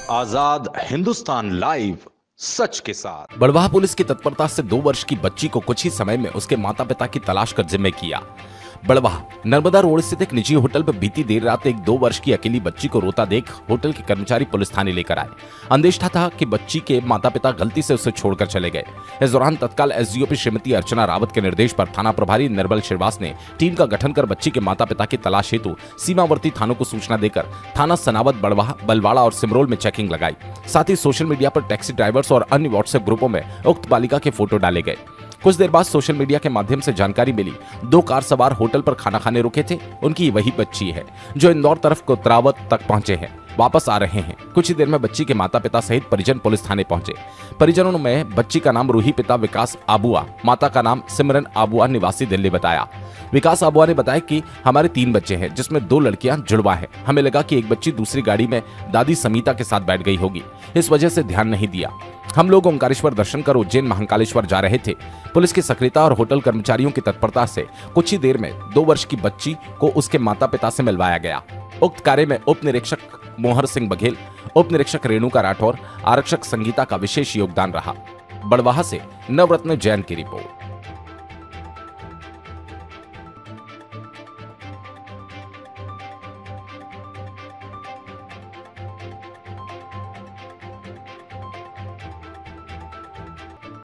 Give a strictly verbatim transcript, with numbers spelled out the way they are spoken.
आजाद Hindustan live, सच के साथ। Barwaha police की तत्परता से दो वर्ष की बच्ची को कुछ ही समय में उसके माता पिता की तलाश कर जिम्मे किया। बड़वाह नर्मदा रोड स्थित एक निजी होटल पर बीती देर रात एक दो वर्ष की अकेली बच्ची को रोता देख होटल के कर्मचारी पुलिस थाने लेकर आए। अंदेशा था कि बच्ची के माता पिता गलती से उसे छोड़कर चले गए। इस दौरान तत्काल एसडीओपी श्रीमती अर्चना रावत के निर्देश पर थाना प्रभारी निर्मल श्रीवास ने टीम का गठन कर बच्ची के माता पिता की तलाश हेतु सीमावर्ती थानों को सूचना देकर थाना सनावत, बड़वाह, बलवाड़ा और सिमरोल में चेकिंग लगाई। साथ ही सोशल मीडिया पर टैक्सी ड्राइवर्स और अन्य व्हाट्सएप ग्रुपों में उक्त बालिका के फोटो डाले गए। कुछ देर बाद सोशल मीडिया के माध्यम से जानकारी मिली, दो कार सवार होटल पर खाना खाने रुके थे। उनकी वही बच्ची है जो इंदौर तरफ कोतरावत तक पहुंचे हैं, वापस आ रहे हैं। कुछ ही देर में बच्ची के माता पिता सहित परिजन पुलिस थाने पहुंचे। परिजनों में बच्ची का नाम रूही, पिता विकास आबुआ, माता का नाम सिमरन आबुआ, निवासी दिल्ली बताया। विकास आबुआ ने बताया कि हमारे तीन बच्चे हैं जिसमें दो लड़कियां जुड़वा है। हमें लगा कि एक बच्ची दूसरी गाड़ी में दादी समीता के साथ बैठ गई होगी, इस वजह से ध्यान नहीं दिया। हम लोग ओंकारेश्वर दर्शन कर उज्जैन महाकालेश्वर जा रहे थे। पुलिस की सक्रियता और होटल कर्मचारियों की तत्परता से कुछ ही देर में दो वर्ष की बच्ची को उसके माता पिता से मिलवाया गया। उक्त कार्य में उप निरीक्षक मोहर सिंह बघेल, उप निरीक्षक रेणुका राठौर, आरक्षक संगीता का विशेष योगदान रहा। बड़वाह से नवरत्न जैन की रिपोर्ट।